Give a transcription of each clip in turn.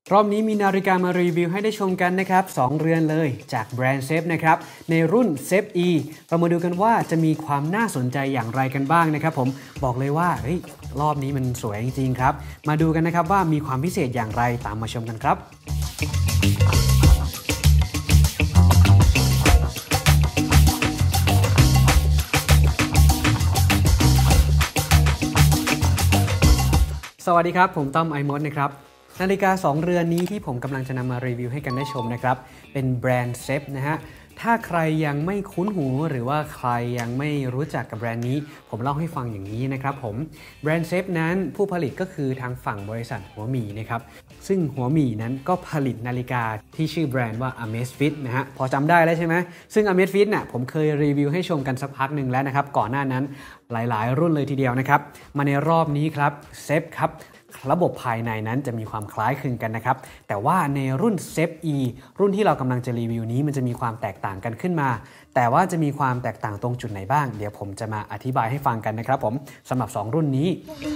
รอบนี้มีนาฬิกามารีวิวให้ได้ชมกันนะครับ2เรือนเลยจากแบรนด์เซฟนะครับในรุ่นเซฟ E เรามาดูกันว่าจะมีความน่าสนใจอย่างไรกันบ้างนะครับผมบอกเลยว่ารอบนี้มันสวยจริงๆครับมาดูกันนะครับว่ามีความพิเศษอย่างไรตามมาชมกันครับสวัสดีครับผมต้อมไอมดนะครับนาฬิกา2เรือนนี้ที่ผมกำลังจะนำมารีวิวให้กันได้ชมนะครับเป็นแบรนด์เซฟนะฮะถ้าใครยังไม่คุ้นหูหรือว่าใครยังไม่รู้จักกับแบรนด์นี้ผมเล่าให้ฟังอย่างนี้นะครับผมแบรนด์เซฟนั้นผู้ผลิตก็คือทางฝั่งบริษัทหัวหมี่นะครับซึ่งหัวหมี่นั้นก็ผลิตนาฬิกาที่ชื่อแบรนด์ว่า Amazfit นะฮะพอจำได้แล้วใช่ไหมซึ่ง Amazfit เนี่ยผมเคยรีวิวให้ชมกันสักพักหนึ่งแล้วนะครับก่อนหน้านั้นหลายๆรุ่นเลยทีเดียวนะครับมาในรอบนี้ครับเซฟครับระบบภายในนั้นจะมีความคล้ายคลึงกันนะครับแต่ว่าในรุ่น Zep E รุ่นที่เรากำลังจะรีวิวนี้มันจะมีความแตกต่างกันขึ้นมาแต่ว่าจะมีความแตกต่างตรงจุดไหนบ้างเดี๋ยวผมจะมาอธิบายให้ฟังกันนะครับผมสำหรับ2รุ่นนี้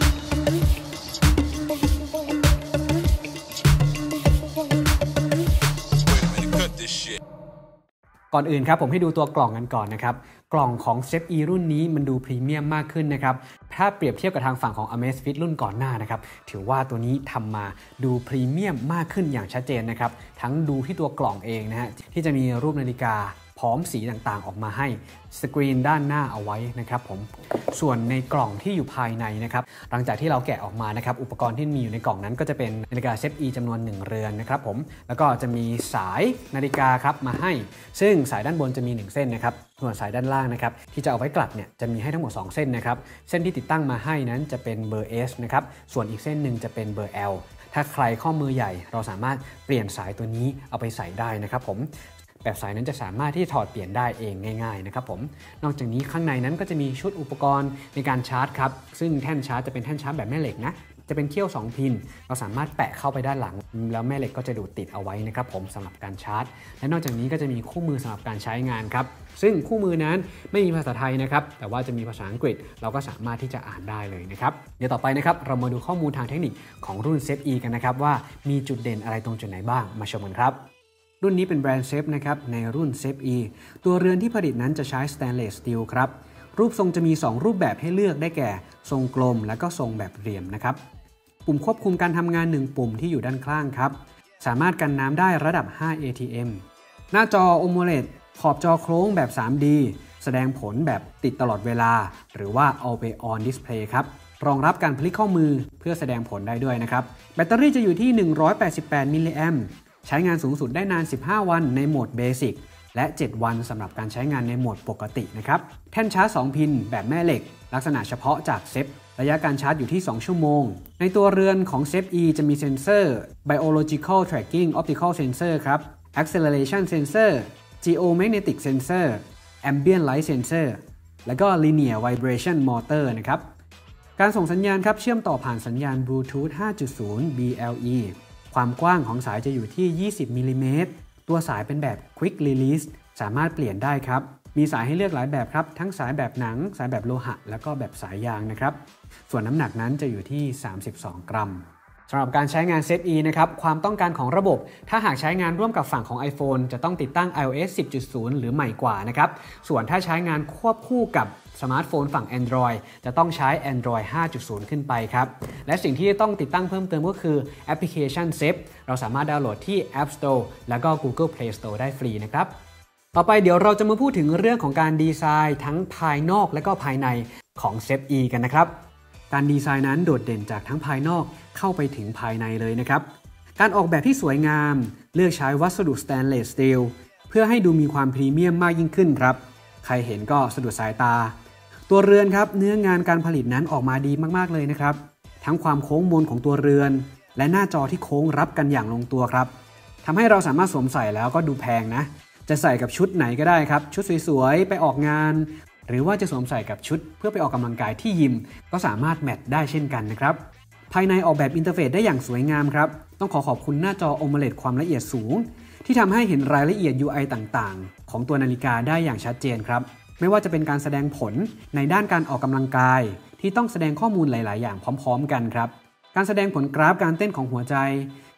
ก่อนอื่นครับผมให้ดูตัวกล่องกันก่อนนะครับกล่องของ Zep E รุ่นนี้มันดูพรีเมียมมากขึ้นนะครับถ้าเปรียบเทียบกับทางฝั่งของ Amazfit รุ่นก่อนหน้านะครับถือว่าตัวนี้ทำมาดูพรีเมียมมากขึ้นอย่างชัดเจนนะครับทั้งดูที่ตัวกล่องเองนะฮะที่จะมีรูปนาฬิกาพร้อมสีต่างๆออกมาให้สกรีนด้านหน้าเอาไว้นะครับผมส่วนในกล่องที่อยู่ภายในนะครับหลังจากที่เราแกะออกมานะครับอุปกรณ์ที่มีอยู่ในกล่องนั้นก็จะเป็นนาฬิกาZep E จำนวน1เรือนนะครับผมแล้วก็จะมีสายนาฬิกาครับมาให้ซึ่งสายด้านบนจะมี1เส้นนะครับส่วนสายด้านล่างนะครับที่จะเอาไว้กลับเนี่ยจะมีให้ทั้งหมด2เส้นนะครับเส้นที่ติดตั้งมาให้นั้นจะเป็นเบอร์ S นะครับส่วนอีกเส้นหนึ่งจะเป็นเบอร์ L ถ้าใครข้อมือใหญ่เราสามารถเปลี่ยนสายตัวนี้เอาไปใส่ได้นะครับผมแบบสายนั้นจะสามารถที่ถอดเปลี่ยนได้เองง่ายๆนะครับผมนอกจากนี้ข้างในนั้นก็จะมีชุดอุปกรณ์ในการชาร์จครับซึ่งแท่นชาร์จจะเป็นแท่นชาร์จแบบแม่เหล็กนะจะเป็นเขี้ยว2พินเราสามารถแปะเข้าไปด้านหลังแล้วแม่เหล็กก็จะดูดติดเอาไว้นะครับผมสำหรับการชาร์จและนอกจากนี้ก็จะมีคู่มือสำหรับการใช้งานครับซึ่งคู่มือนั้นไม่มีภาษาไทยนะครับแต่ว่าจะมีภาษาอังกฤษเราก็สามารถที่จะอ่านได้เลยนะครับเดี๋ยวต่อไปนะครับเรามาดูข้อมูลทางเทคนิคของรุ่น Zep E กันนะครับว่ามีจุดเด่นอะไรตรงจุดไหนบ้างมาชมกันครับรุ่นนี้เป็นแบรนด์เซฟนะครับในรุ่น Zep E ตัวเรือนที่ผลิตนั้นจะใช้สแตนเลสสตีลครับรูปทรงจะมี2รูปแบบให้เลือกได้แก่ทรงกลมและก็ทรงแบบเหลี่ยมนะครับปุ่มควบคุมการทำงาน1ปุ่มที่อยู่ด้านข้างครับสามารถกันน้ำได้ระดับ5 ATM หน้าจอ AMOLED ขอบจอโค้งแบบ 3D แสดงผลแบบติดตลอดเวลาหรือว่า Always On Display ครับรองรับการพลิกข้อมือเพื่อแสดงผลได้ด้วยนะครับแบตเตอรี่จะอยู่ที่188มิลลิแอมป์ใช้งานสูงสุดได้นาน15วันในโหมดเบสิกและ7วันสำหรับการใช้งานในโหมดปกตินะครับแท่นชาร์จ2พินแบบแม่เหล็กลักษณะเฉพาะจากเซฟระยะการชาร์จอยู่ที่2ชั่วโมงในตัวเรือนของ Zep E จะมีเซ็นเซอร์ Biological Tracking Optical Sensor ครับ Acceleration Sensor Geomagnetic Sensor Ambient Light Sensor แล้วก็ Linear Vibration Motor นะครับการส่งสัญญาณครับเชื่อมต่อผ่านสัญญาณ Bluetooth 5.0 BLE ความกว้างของสายจะอยู่ที่20มิลลิเมตรตัวสายเป็นแบบ Quick Release สามารถเปลี่ยนได้ครับมีสายให้เลือกหลายแบบครับทั้งสายแบบหนังสายแบบโลหะแล้วก็แบบสายยางนะครับส่วนน้ำหนักนั้นจะอยู่ที่32กรัมสำหรับการใช้งาน Zep E นะครับความต้องการของระบบถ้าหากใช้งานร่วมกับฝั่งของ iPhone จะต้องติดตั้ง iOS 10.0 หรือใหม่กว่านะครับส่วนถ้าใช้งานควบคู่กับสมาร์ทโฟนฝั่ง Android จะต้องใช้ Android 5.0 ขึ้นไปครับและสิ่งที่ต้องติดตั้งเพิ่มเติมก็คือแอปพลิเคชัน Zep เราสามารถดาวน์โหลดที่ App Store แล้วก็ Google Play Store ได้ฟรีนะครับต่อไปเดี๋ยวเราจะมาพูดถึงเรื่องของการดีไซน์ทั้งภายนอกและก็ภายในของ Zep E กันนะครับการดีไซน์นั้นโดดเด่นจากทั้งภายนอกเข้าไปถึงภายในเลยนะครับการออกแบบที่สวยงามเลือกใช้วัสดุสแตนเลสสตีลเพื่อให้ดูมีความพรีเมียมมากยิ่งขึ้นครับใครเห็นก็สะดุดสายตาตัวเรือนครับเนื้องานการผลิตนั้นออกมาดีมากๆเลยนะครับทั้งความโค้งมนของตัวเรือนและหน้าจอที่โค้งรับกันอย่างลงตัวครับทำให้เราสามารถสวมใส่แล้วก็ดูแพงนะจะใส่กับชุดไหนก็ได้ครับชุดสวยๆไปออกงานหรือว่าจะสวมใส่กับชุดเพื่อไปออกกำลังกายที่ยิมก็สามารถแมทได้เช่นกันนะครับภายในออกแบบอินเทอร์เฟซได้อย่างสวยงามครับต้องขอบคุณหน้าจอ AMOLED ความละเอียดสูงที่ทำให้เห็นรายละเอียด UI ต่างๆของตัวนาฬิกาได้อย่างชัดเจนครับไม่ว่าจะเป็นการแสดงผลในด้านการออกกำลังกายที่ต้องแสดงข้อมูลหลายๆอย่างพร้อมๆกันครับการแสดงผลกราฟการเต้นของหัวใจ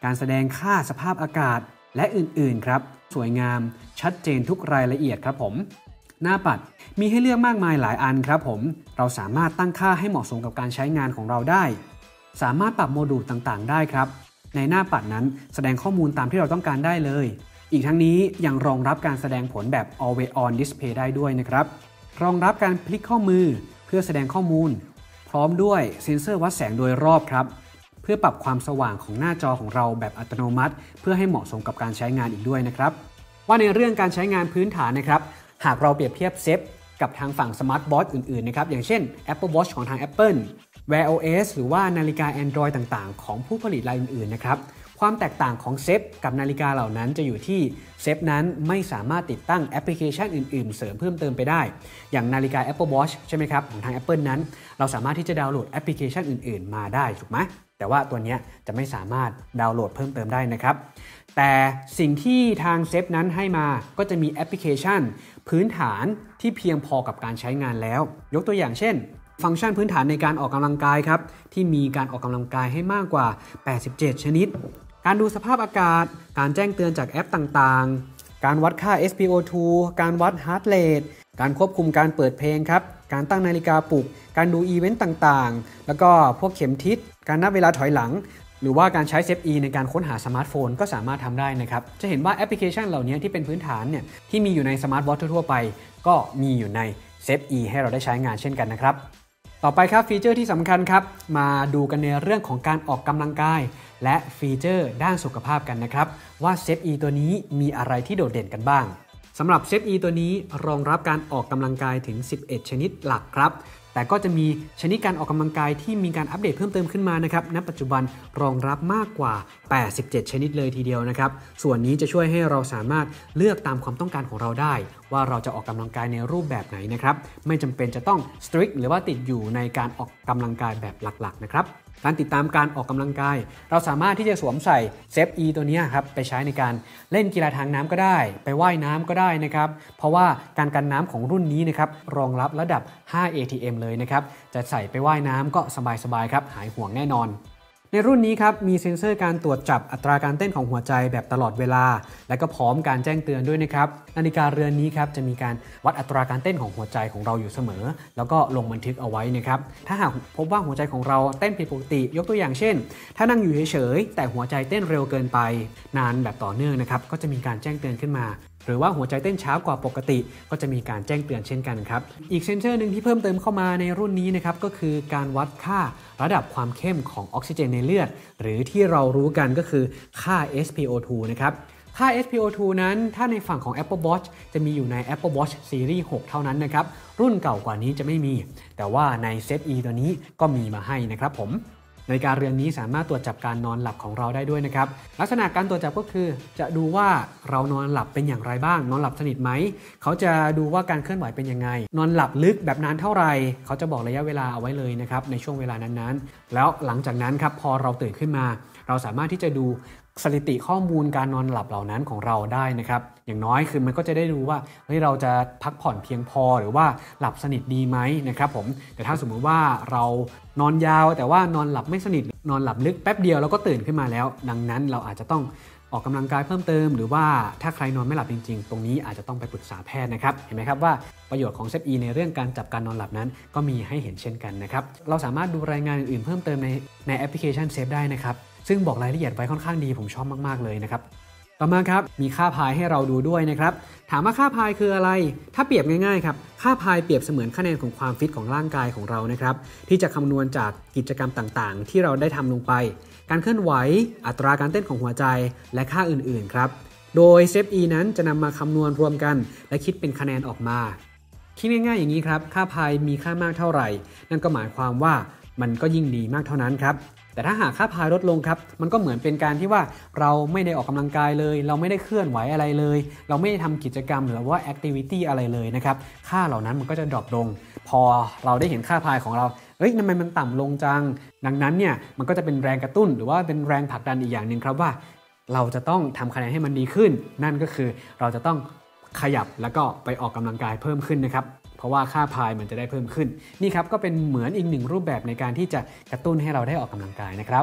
การแสดงค่าสภาพอากาศและอื่นๆครับสวยงามชัดเจนทุกรายละเอียดครับผมหน้าปัดมีให้เลือกมากมายหลายอันครับผมเราสามารถตั้งค่าให้เหมาะสมกับการใช้งานของเราได้สามารถปรับโมดูลต่างๆได้ครับในหน้าปัดนั้นแสดงข้อมูลตามที่เราต้องการได้เลยอีกทั้งนี้ยังรองรับการแสดงผลแบบ Always On Display ได้ด้วยนะครับรองรับการพลิกข้อมือเพื่อแสดงข้อมูลพร้อมด้วยเซ็นเซอร์วัดแสงโดยรอบครับเพื่อปรับความสว่างของหน้าจอของเราแบบอัตโนมัติเพื่อให้เหมาะสมกับการใช้งานอีกด้วยนะครับว่าในเรื่องการใช้งานพื้นฐานนะครับหากเราเปรียบเทียบเซฟกับทางฝั่งสมาร์ทวอทช์อื่นๆนะครับอย่างเช่น Apple Watch ของทาง Apple Wear OS หรือว่านาฬิกา Android ต่างๆของผู้ผลิตรายอื่นๆนะครับความแตกต่างของเซฟกับนาฬิกาเหล่านั้นจะอยู่ที่เซฟนั้นไม่สามารถติดตั้งแอปพลิเคชันอื่นๆเสริมเพิ่มเติมไปได้อย่างนาฬิกา Apple Watch ใช่ไหมครับของทาง Apple นั้นเราสามารถที่จะดาวน์โหลดแอปพลิเคชันอื่นๆมาได้ถูกไหมแต่ว่าตัวนี้จะไม่สามารถดาวน์โหลดเพิ่มเติมได้นะครับแต่สิ่งที่ทางเซฟนั้นให้มาก็จะมีแอปพลิเคชันพื้นฐานที่เพียงพอกับการใช้งานแล้วยกตัวอย่างเช่นฟังก์ชันพื้นฐานในการออกกำลังกายครับที่มีการออกกำลังกายให้มากกว่า87ชนิดการดูสภาพอากาศการแจ้งเตือนจากแอปต่างๆการวัดค่า SpO2 การวัด Heart Rate การควบคุมการเปิดเพลงครับการตั้งนาฬิกาปลุกการดูอีเวนต์ต่างๆแล้วก็พวกเข็มทิศการนับเวลาถอยหลังหรือว่าการใช้ SafeE ในการค้นหาสมาร์ทโฟนก็สามารถทำได้นะครับจะเห็นว่าแอปพลิเคชันเหล่านี้ที่เป็นพื้นฐานเนี่ยที่มีอยู่ในสมาร์ทวอทช์ทั่วไปก็มีอยู่ใน SafeE ให้เราได้ใช้งานเช่นกันนะครับต่อไปครับฟีเจอร์ที่สำคัญครับมาดูกันในเรื่องของการออกกำลังกายและฟีเจอร์ด้านสุขภาพกันนะครับว่า SafeE ตัวนี้มีอะไรที่โดดเด่นกันบ้างสำหรับ SafeE ตัวนี้รองรับการออกกำลังกายถึง11ชนิดหลักครับแต่ก็จะมีชนิดการออกกำลังกายที่มีการอัปเดตเพิ่มเติมขึ้นมานะครับณปัจจุบันรองรับมากกว่า87ชนิดเลยทีเดียวนะครับส่วนนี้จะช่วยให้เราสามารถเลือกตามความต้องการของเราได้ว่าเราจะออกกำลังกายในรูปแบบไหนนะครับไม่จำเป็นจะต้อง strict หรือว่าติดอยู่ในการออกกำลังกายแบบหลักๆนะครับการติดตามการออกกำลังกายเราสามารถที่จะสวมใส่ SafeE ตัวนี้ครับไปใช้ในการเล่นกีฬาทางน้ำก็ได้ไปว่ายน้ำก็ได้นะครับเพราะว่าการกันน้ำของรุ่นนี้นะครับรองรับระดับ5 ATM เลยนะครับจะใส่ไปว่ายน้ำก็สบายๆครับหายห่วงแน่นอนในรุ่นนี้ครับมีเซ็นเซอร์การตรวจจับอัตราการเต้นของหัวใจแบบตลอดเวลาและก็พร้อมการแจ้งเตือนด้วยนะครับนาฬิกาเรือนนี้ครับจะมีการวัดอัตราการเต้นของหัวใจของเราอยู่เสมอแล้วก็ลงบันทึกเอาไว้นะครับถ้าหากพบว่าหัวใจของเราเต้นผิดปกติยกตัวอย่างเช่นถ้านั่งอยู่เฉยๆแต่หัวใจเต้นเร็วเกินไปนานแบบต่อเนื่องนะครับก็จะมีการแจ้งเตือนขึ้นมาหรือว่าหัวใจเต้นช้ากว่าปกติก็จะมีการแจ้งเตือนเช่นกันครับอีกเซ็นเซอร์หนึ่งที่เพิ่มเติมเข้ามาในรุ่นนี้นะครับก็คือการวัดค่าระดับความเข้มของออกซิเจนในเลือดหรือที่เรารู้กันก็คือค่า SpO2 นะครับค่า SpO2 นั้นถ้าในฝั่งของ Apple Watch จะมีอยู่ใน Apple Watch Series 6 เท่านั้นนะครับรุ่นเก่ากว่านี้จะไม่มีแต่ว่าใน SafeE ตัวนี้ก็มีมาให้นะครับผมนาฬิกาเรือนนี้สามารถตรวจจับการนอนหลับของเราได้ด้วยนะครับลักษณะการตรวจจับก็คือจะดูว่าเรานอนหลับเป็นอย่างไรบ้างนอนหลับสนิทไหมเขาจะดูว่าการเคลื่อนไหวเป็นยังไงนอนหลับลึกแบบนานเท่าไหร่เขาจะบอกระยะเวลาเอาไว้เลยนะครับในช่วงเวลานั้นๆแล้วหลังจากนั้นครับพอเราตื่นขึ้นมาเราสามารถที่จะดูสถิติข้อมูลการนอนหลับเหล่านั้นของเราได้นะครับอย่างน้อยคือมันก็จะได้ดูว่าเฮ้ยเราจะพักผ่อนเพียงพอหรือว่าหลับสนิทดีไหมนะครับผมแต่ถ้าสมมุติว่าเรานอนยาวแต่ว่านอนหลับไม่สนิทนอนหลับลึกแป๊บเดียวแล้วก็ตื่นขึ้นมาแล้วดังนั้นเราอาจจะต้องออกกำลังกายเพิ่มเติมหรือว่าถ้าใครนอนไม่หลับจริงๆตรงนี้อาจจะต้องไปปรึกษาแพทย์นะครับเห็นไหมครับว่าประโยชน์ของ SafeE ในเรื่องการจับการนอนหลับนั้นก็มีให้เห็นเช่นกันนะครับเราสามารถดูรายงานอื่นๆเพิ่มเติมในแอปพลิเคชัน Safe ได้นะครับซึ่งบอกรายละเอียดไว้ค่อนข้างดีผมชอบมากๆเลยนะครับต่อมาครับมีค่าพายให้เราดูด้วยนะครับถามว่าค่าพายคืออะไรถ้าเปรียบง่ายๆครับค่าพายเปรียบเสมือนคะแนนของความฟิตของร่างกายของเรานะครับที่จะคำนวณจากกิจกรรมต่างๆที่เราได้ทำลงไปการเคลื่อนไหวอัตราการเต้นของหัวใจและค่าอื่นๆครับโดย SafeE นั้นจะนำมาคำนวณรวมกันและคิดเป็นคะแนนออกมาคิดง่ายๆอย่างนี้ครับค่าพายมีค่ามากเท่าไหร่นั่นก็หมายความว่ามันก็ยิ่งดีมากเท่านั้นครับแต่ถ้าหากค่าพายลดลงครับมันก็เหมือนเป็นการที่ว่าเราไม่ได้ออกกำลังกายเลยเราไม่ได้เคลื่อนไหวอะไรเลยเราไม่ได้ทำกิจกรรมหรือว่าแอคทิวิตี้อะไรเลยนะครับค่าเหล่านั้นมันก็จะดรอปลงพอเราได้เห็นค่าพายของเราทำไมมันต่ำลงจังดังนั้นเนี่ยมันก็จะเป็นแรงกระตุ้นหรือว่าเป็นแรงผลักดันอีกอย่างหนึ่งครับว่าเราจะต้องทำคะแนนให้มันดีขึ้นนั่นก็คือเราจะต้องขยับแล้วก็ไปออกกำลังกายเพิ่มขึ้นนะครับเพราะว่าค่าพายมันจะได้เพิ่มขึ้นนี่ครับก็เป็นเหมือนอีกหนึ่งรูปแบบในการที่จะกระตุ้นให้เราได้ออกกำลังกายนะครับ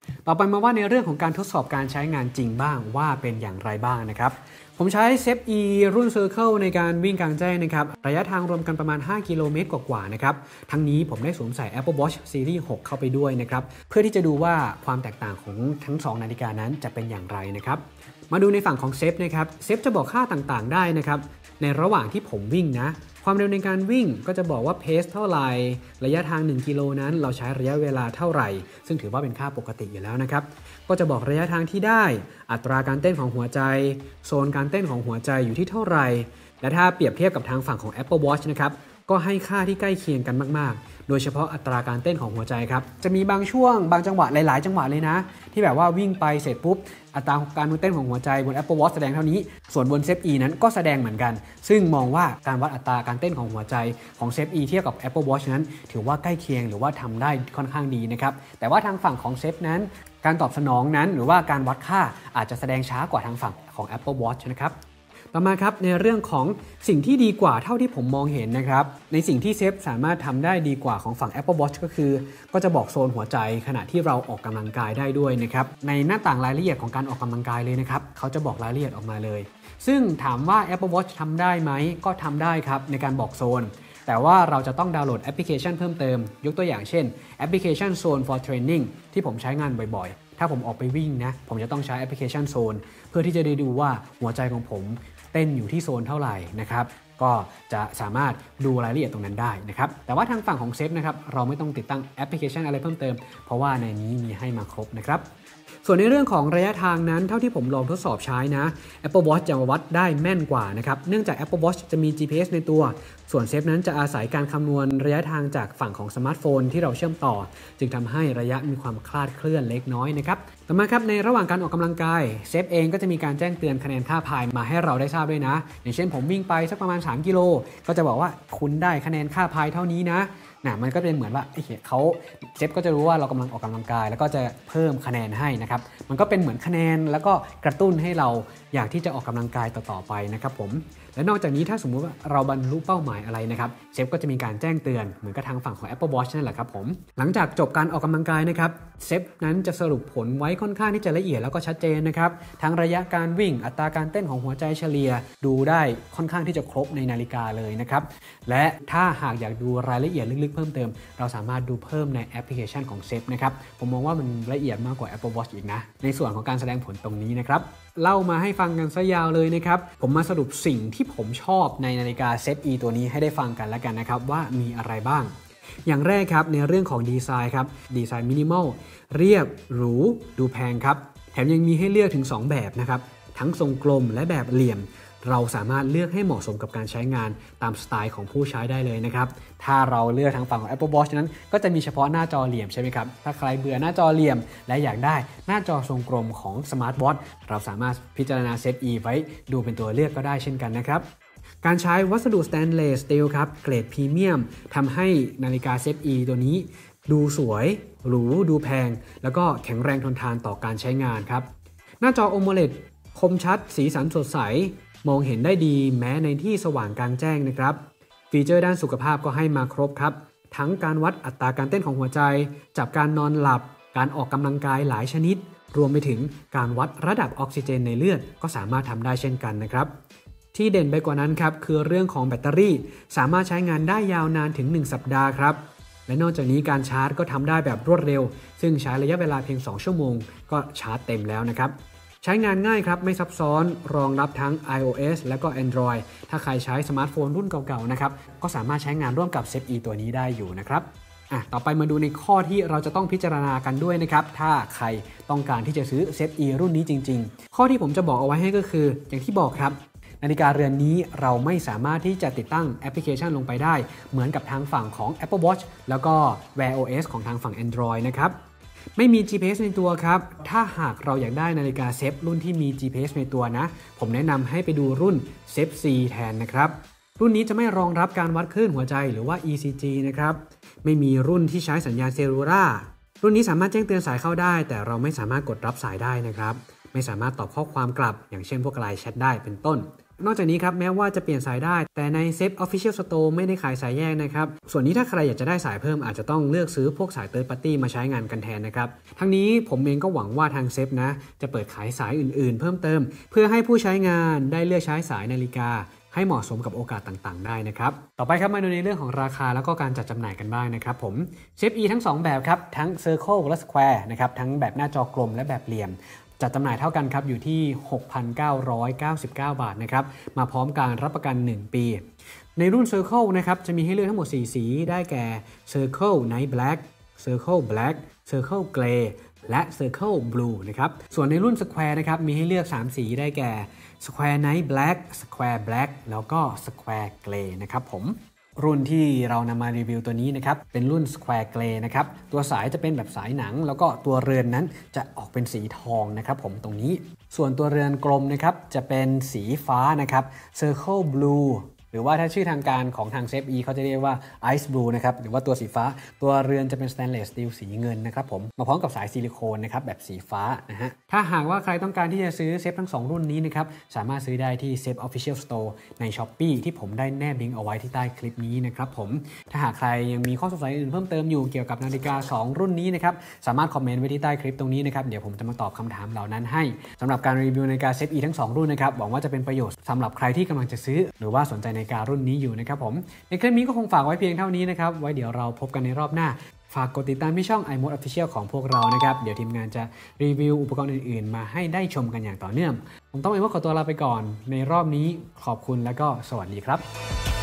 ต่อไปมาว่าในเรื่องของการทดสอบการใช้งานจริงบ้างว่าเป็นอย่างไรบ้างนะครับผมใช้ ZEE รุ่น Circle ในการวิ่งกลางแจ้งนะครับระยะทางรวมกันประมาณ5กิโลเมตรกว่าๆนะครับทั้งนี้ผมได้สวมใส่ Apple Watch Series 6 เข้าไปด้วยนะครับเพื่อที่จะดูว่าความแตกต่างของทั้ง2นาฬิกานั้นจะเป็นอย่างไรนะครับมาดูในฝั่งของเซฟนะครับเซฟจะบอกค่าต่างๆได้นะครับในระหว่างที่ผมวิ่งนะความเร็วในการวิ่งก็จะบอกว่าเพสเท่าไหร่ระยะทาง1กิโลนั้นเราใช้ระยะเวลาเท่าไหร่ซึ่งถือว่าเป็นค่าปกติอยู่แล้วนะครับก็จะบอกระยะทางที่ได้อัตราการเต้นของหัวใจโซนการเต้นของหัวใจอยู่ที่เท่าไหร่และถ้าเปรียบเทียบกับทางฝั่งของ Apple Watch นะครับก็ให้ค่าที่ใกล้เคียงกันมากๆโดยเฉพาะอัตราการเต้นของหัวใจครับจะมีบางช่วงบางจังหวะหลายๆจังหวะเลยนะที่แบบว่าวิ่งไปเสร็จปุ๊บอัตราการเต้นของหัวใจบน Apple Watch แสดงเท่านี้ส่วนบน ZEE นั้นก็แสดงเหมือนกันซึ่งมองว่าการวัดอัตราการเต้นของหัวใจของ ZEE เทียบกับ Apple Watch นั้นถือว่าใกล้เคียงหรือว่าทำได้ค่อนข้างดีนะครับแต่ว่าทางฝั่งของเซฟนั้นการตอบสนองนั้นหรือว่าการวัดค่าอาจจะแสดงช้ากว่าทางฝั่งของ Apple Watch นะครับต่อมาครับในเรื่องของสิ่งที่ดีกว่าเท่าที่ผมมองเห็นนะครับในสิ่งที่เซฟสามารถทำได้ดีกว่าของฝั่ง Apple Watch ก็คือก็จะบอกโซนหัวใจขณะที่เราออกกำลังกายได้ด้วยนะครับในหน้าต่างรายละเอียดของการออกกำลังกายเลยนะครับเขาจะบอกรายละเอียดออกมาเลยซึ่งถามว่า Apple Watch ทำได้ไหมก็ทำได้ครับในการบอกโซนแต่ว่าเราจะต้องดาวน์โหลดแอปพลิเคชันเพิ่มเติมยกตัวอย่างเช่นแอปพลิเคชัน Zone for Training ที่ผมใช้งานบ่อยๆถ้าผมออกไปวิ่งนะผมจะต้องใช้แอปพลิเคชัน Zone เพื่อที่จะได้ดูว่าหัวใจของผมเต้นอยู่ที่โซนเท่าไหร่นะครับก็จะสามารถดูรายละเอียดตรงนั้นได้นะครับแต่ว่าทางฝั่งของเซฟนะครับเราไม่ต้องติดตั้งแอปพลิเคชันอะไรเพิ่มเติมเพราะว่าในนี้มีให้มาครบนะครับส่วนในเรื่องของระยะทางนั้นเท่าที่ผมลองทดสอบใช้นะ Apple Watch จะมาวัดได้แม่นกว่านะครับเนื่องจาก Apple Watch จะมี GPS ในตัวส่วนเซฟนั้นจะอาศัยการคำนวณระยะทางจากฝั่งของสมาร์ทโฟนที่เราเชื่อมต่อจึงทำให้ระยะมีความคลาดเคลื่อนเล็กน้อยนะครับต่อมาครับในระหว่างการออกกำลังกายเซฟเองก็จะมีการแจ้งเตือนคะแนนค่าพายมาให้เราได้ทราบด้วยนะอย่างเช่นผมวิ่งไปสักประมาณ3กิโลก็จะบอกว่าคุณได้คะแนนค่าพายเท่านี้นะมันก็เป็นเหมือนว่าเขาเซฟก็จะรู้ว่าเรากำลังออกกำลังกายแล้วก็จะเพิ่มคะแนนให้นะครับมันก็เป็นเหมือนคะแนนแล้วก็กระตุ้นให้เราอยากที่จะออกกำลังกายต่อไปนะครับผมและนอกจากนี้ถ้าสมมุติว่าเราบรรลุเป้าหมายอะไรนะครับเซฟก็จะมีการแจ้งเตือนเหมือนกับทางฝั่งของ Apple Watch นั่นแหละครับผมหลังจากจบการออกกำลังกายนะครับเซฟนั้นจะสรุปผลไว้ค่อนข้างที่จะละเอียดแล้วก็ชัดเจนนะครับทั้งระยะการวิ่งอัตราการเต้นของหัวใจเฉลี่ยดูได้ค่อนข้างที่จะครบในนาฬิกาเลยนะครับและถ้าหากอยากดูรายละเอียดลึกๆเพิ่มเติมเราสามารถดูเพิ่มในแอปพลิเคชันของเซฟนะครับผมมองว่ามันละเอียดมากกว่า Apple Watch อีกนะในส่วนของการแสดงผลตรงนี้นะครับเล่ามาให้ฟังกันซะยาวเลยนะครับผมมาสรุปสิ่งที่ผมชอบในนาฬิกา ZEE ตัวนี้ให้ได้ฟังกันแล้วกันนะครับว่ามีอะไรบ้างอย่างแรกครับในเรื่องของดีไซน์ครับดีไซน์มินิมอลเรียบหรูดูแพงครับแถมยังมีให้เลือกถึง2แบบนะครับทั้งทรงกลมและแบบเหลี่ยมเราสามารถเลือกให้เหมาะสมกับการใช้งานตามสไตล์ของผู้ใช้ได้เลยนะครับถ้าเราเลือกทางฝั่งของ Apple Watch นั้นก็จะมีเฉพาะหน้าจอเหลี่ยมใช่ไหมครับถ้าใครเบื่อหน้าจอเหลี่ยมและอยากได้หน้าจอทรงกลมของ Smart Watch เราสามารถพิจารณา ZEE ไว้ดูเป็นตัวเลือกก็ได้เช่นกันนะครับการใช้วัสดุสแตนเลสสตีลครับเกรดพรีเมียมทำให้นาฬิกา ZEE ตัวนี้ดูสวยหรูดูแพงแล้วก็แข็งแรงทนทานต่อการใช้งานครับหน้าจอ AMOLED คมชัดสีสันสดใสมองเห็นได้ดีแม้ในที่สว่างกลางแจ้งนะครับฟีเจอร์ด้านสุขภาพก็ให้มาครบครับทั้งการวัดอัตราการเต้นของหัวใจจับการนอนหลับการออกกำลังกายหลายชนิดรวมไปถึงการวัดระดับออกซิเจนในเลือดก็สามารถทำได้เช่นกันนะครับที่เด่นไปกว่านั้นครับคือเรื่องของแบตเตอรี่สามารถใช้งานได้ยาวนานถึง1สัปดาห์ครับและนอกจากนี้การชาร์จก็ทำได้แบบรวดเร็วซึ่งใช้ระยะเวลาเพียง2ชั่วโมงก็ชาร์จเต็มแล้วนะครับใช้งานง่ายครับไม่ซับซ้อนรองรับทั้ง iOS และก็ Android ถ้าใครใช้สมาร์ทโฟนรุ่นเก่าๆนะครับก็สามารถใช้งานร่วมกับ ZEE ตัวนี้ได้อยู่นะครับต่อไปมาดูในข้อที่เราจะต้องพิจารณากันด้วยนะครับถ้าใครต้องการที่จะซื้อ ZEE รุ่นนี้จริงๆข้อที่ผมจะบอกเอาไว้ให้ก็คืออย่างที่บอกครับนาฬิกาเรือนนี้เราไม่สามารถที่จะติดตั้งแอปพลิเคชันลงไปได้เหมือนกับทางฝั่งของ Apple Watch แล้วก็ Wear OS ของทางฝั่ง Android นะครับไม่มี GPS ในตัวครับถ้าหากเราอยากได้นาฬิกาเซฟรุ่นที่มี GPS ในตัวนะผมแนะนำให้ไปดูรุ่น Zepp C แทนนะครับรุ่นนี้จะไม่รองรับการวัดคลื่นหัวใจหรือว่า ECG นะครับไม่มีรุ่นที่ใช้สัญญาณเซลลูล่ารุ่นนี้สามารถแจ้งเตือนสายเข้าได้แต่เราไม่สามารถกดรับสายได้นะครับไม่สามารถตอบข้อความกลับอย่างเช่นพวกไลน์แชทได้เป็นต้นนอกจากนี้ครับแม้ว่าจะเปลี่ยนสายได้แต่ในเซฟ Official Store ไม่ได้ขายสายแยกนะครับส่วนนี้ถ้าใครอยากจะได้สายเพิ่มอาจจะต้องเลือกซื้อพวกสาย Third Party มาใช้งานกันแทนนะครับทั้งนี้ผมเองก็หวังว่าทางเซฟนะจะเปิดขายสายอื่นๆเพิ่มเติมเพื่อให้ผู้ใช้งานได้เลือกใช้สายนาฬิกาให้เหมาะสมกับโอกาสต่างๆได้นะครับต่อไปครับมาดูในเรื่องของราคาแล้วก็การจัดจำหน่ายกันบ้างนะครับผมเซฟ E ทั้ง2แบบครับทั้ง Circle และ Square นะครับทั้งแบบหน้าจอกลมและแบบเหลี่ยมจัดจำหน่ายเท่ากันครับอยู่ที่ 6,999 บาทนะครับมาพร้อมการรับประกัน 1 ปีในรุ่น Circle นะครับจะมีให้เลือกทั้งหมด4สีได้แก่ Circle Night Black Circle Black Circle Grey และ Circle Blue นะครับส่วนในรุ่น Square นะครับมีให้เลือก 3 สีได้แก่ Square Night Black Square Black แล้วก็ Square Grey นะครับผมรุ่นที่เรานำมารีวิวตัวนี้นะครับเป็นรุ่น Square Grey นะครับตัวสายจะเป็นแบบสายหนังแล้วก็ตัวเรือนนั้นจะออกเป็นสีทองนะครับผมตรงนี้ส่วนตัวเรือนกลมนะครับจะเป็นสีฟ้านะครับ Circle Blue หรือว่าถ้าชื่อทางการของทาง Safe E เขาจะเรียกว่า Ice Blue นะครับหรือว่าตัวสีฟ้าตัวเรือนจะเป็น Stainless Steel สีเงินนะครับผมมาพร้อมกับสายซิลิโคนนะครับแบบสีฟ้านะฮะถ้าหากว่าใครต้องการที่จะซื้อเซฟทั้ง2รุ่นนี้นะครับสามารถซื้อได้ที่ Safe Official Store ใน Shopee ที่ผมได้แนบลิงก์เอาไว้ที่ใต้คลิปนี้นะครับผมถ้าหากใครยังมีข้อสงสัยอื่นเพิ่มเติมอยู่เกี่ยวกับนาฬิกา2รุ่นนี้นะครับสามารถคอมเมนต์ไว้ที่ใต้คลิปตรงนี้นะครับเดี๋ยวผมจะมาตอบคำถามเหล่านั้นให้สำหรับการรีวิวนาฬิกา Safe E ทั้ง2รุ่นนะครับหวังว่าจะเป็นประโยชน์สำหรับใครที่กำลังจะซื้อหรือว่าสนใจนาฬิการุ่นนี้อยู่นะครับผมในคลิปนี้ก็คงฝากไว้เพียงเท่านี้นะครับไว้เดี๋ยวเราพบกันในรอบหน้าฝากกดติดตามที่ช่อง iMode Official ของพวกเรานะครับเดี๋ยวทีมงานจะรีวิวอุปกรณ์อื่นๆมาให้ได้ชมกันอย่างต่อเนื่องผมต้องขอตัวลาไปก่อนในรอบนี้ขอบคุณและก็สวัสดีครับ